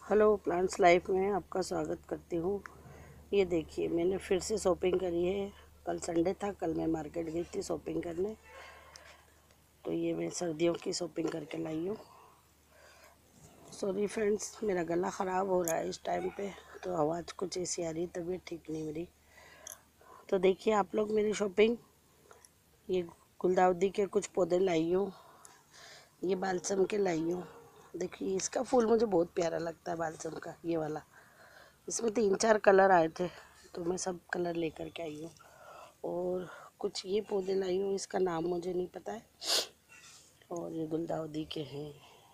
Hello plants life में आपका स्वागत करती हूँ। ये देखिए मैंने फिर से शॉपिंग करी है। कल संडे था, कल मैं मार्केट गई थी शॉपिंग करने। तो ये मैं सर्दियों की शॉपिंग करके लाई हूँ। सॉरी फ्रेंड्स, मेरा गला ख़राब हो रहा है इस टाइम पे, तो आवाज़ कुछ ऐसी आ रही, तबीयत ठीक नहीं मेरी। तो देखिए आप लोग मेरी शॉपिंग। ये गुलदाउदी के कुछ पौधे लाई हूँ, ये बालसम के लाई हूँ। देखिए इसका फूल मुझे बहुत प्यारा लगता है, बालसम का ये वाला। इसमें 3-4 कलर आए थे, तो मैं सब कलर लेकर के आई हूँ। और कुछ ये पौधे लाई हूँ, इसका नाम मुझे नहीं पता है। और ये गुलदाउदी के हैं,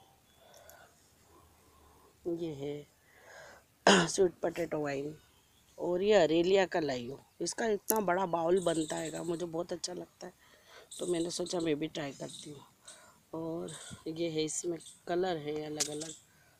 ये है स्वीट पोटैटो वाइन। और ये अरेलिया का लाई हूँ। इसका इतना बड़ा बाउल बनता है, मुझे बहुत अच्छा लगता है, तो मैंने सोचा मैं भी ट्राई करती हूँ। और ये है, इसमें कलर है अलग अलग।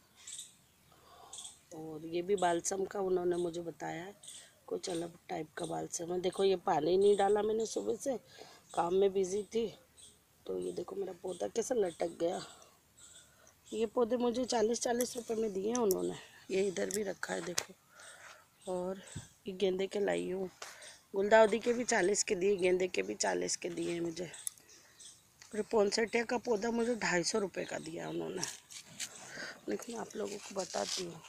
और ये भी बालसम का उन्होंने मुझे बताया है, कुछ अलग टाइप का बालसम है। देखो ये पानी नहीं डाला मैंने, सुबह से काम में बिजी थी, तो ये देखो मेरा पौधा कैसे लटक गया। ये पौधे मुझे 40-40 रुपए में दिए हैं उन्होंने। ये इधर भी रखा है देखो। और ये गेंदे के लाई हूँ, गुलदाउदी के भी 40 के दिए, गेंदे के भी 40 के दिए हैं मुझे। और पोंसेटिया का पौधा मुझे 250 रुपये का दिया उन्होंने। लेकिन आप लोगों को बताती हूँ,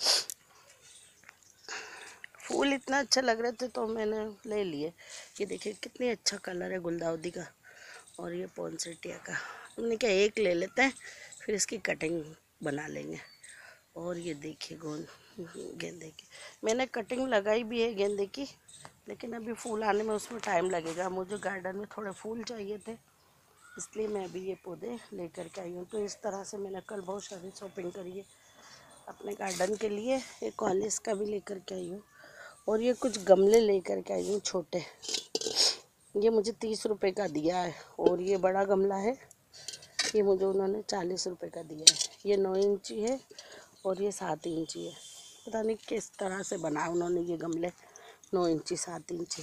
फूल इतना अच्छा लग रहे थे तो मैंने ले लिए। ये देखिए कितनी अच्छा कलर है गुलदाउदी का। और ये पोंसेटिया का, हमने क्या एक ले लेते हैं, फिर इसकी कटिंग बना लेंगे। और ये देखिए गेंदे की मैंने कटिंग लगाई भी है गेंदे की, लेकिन अभी फूल आने में उसमें टाइम लगेगा। मुझे गार्डन में थोड़े फूल चाहिए थे, इसलिए मैं अभी ये पौधे लेकर के आई हूँ। तो इस तरह से मैंने कल बहुत सारी शॉपिंग करी है अपने गार्डन के लिए। एक कॉलेज का भी लेकर के आई हूँ। और ये कुछ गमले लेकर के आई हूँ छोटे, ये मुझे 30 रुपये का दिया है। और ये बड़ा गमला है, ये मुझे उन्होंने 40 रुपये का दिया है। ये 9 इंची है और ये 7 इंची है। पता नहीं किस तरह से बनाया उन्होंने ये गमले, 9 इंची 7 इंची।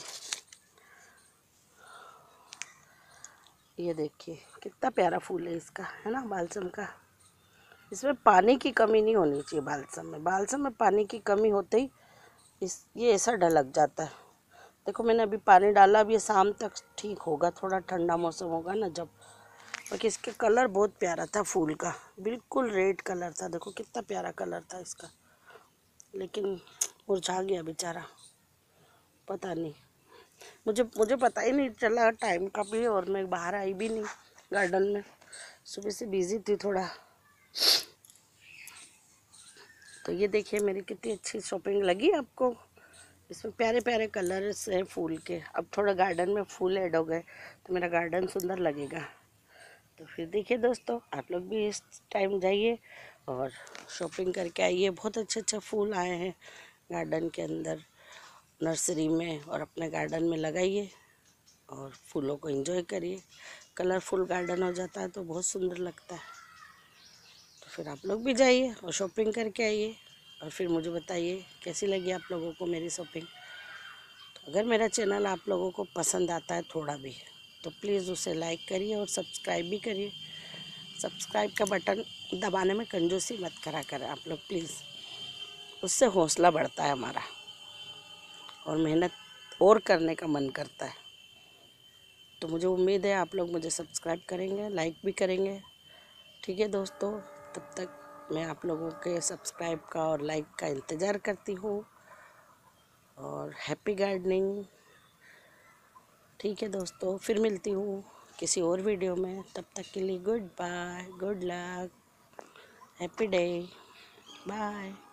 ये देखिए कितना प्यारा फूल है इसका, है ना, बालसम का। इसमें पानी की कमी नहीं होनी चाहिए बालसम में। बालसम में पानी की कमी होते ही ये ऐसा ढलक जाता है। देखो मैंने अभी पानी डाला, अब ये शाम तक ठीक होगा, थोड़ा ठंडा मौसम होगा ना जब। बाकी इसके कलर बहुत प्यारा था फूल का, बिल्कुल रेड कलर था। देखो कितना प्यारा कलर था इसका, लेकिन मुरझा गया बेचारा, पता नहीं। मुझे पता ही नहीं चला टाइम का भी, और मैं बाहर आई भी नहीं गार्डन में, सुबह से बिजी थी थोड़ा। तो ये देखिए मेरी कितनी अच्छी शॉपिंग लगी आपको। इसमें प्यारे प्यारे कलर्स हैं फूल के। अब थोड़ा गार्डन में फूल ऐड हो गए तो मेरा गार्डन सुंदर लगेगा। तो फिर देखिए दोस्तों, आप लोग भी इस टाइम जाइए और शॉपिंग करके आइए। बहुत अच्छे फूल आए हैं गार्डन के अंदर, नर्सरी में, और अपने गार्डन में लगाइए और फूलों को एंजॉय करिए। कलरफुल गार्डन हो जाता है तो बहुत सुंदर लगता है। तो फिर आप लोग भी जाइए और शॉपिंग करके आइए, और फिर मुझे बताइए कैसी लगी आप लोगों को मेरी शॉपिंग। तो अगर मेरा चैनल आप लोगों को पसंद आता है थोड़ा भी, तो प्लीज़ उसे लाइक करिए और सब्सक्राइब भी करिए। सब्सक्राइब का बटन दबाने में कंजूसी मत करा करें आप लोग प्लीज़, उससे हौसला बढ़ता है हमारा और मेहनत और करने का मन करता है। तो मुझे उम्मीद है आप लोग मुझे सब्सक्राइब करेंगे, लाइक भी करेंगे। ठीक है दोस्तों, तब तक मैं आप लोगों के सब्सक्राइब का और लाइक का इंतज़ार करती हूँ। और हैप्पी गार्डनिंग। ठीक है दोस्तों, फिर मिलती हूँ किसी और वीडियो में। तब तक के लिए good bye, good luck, happy day, bye.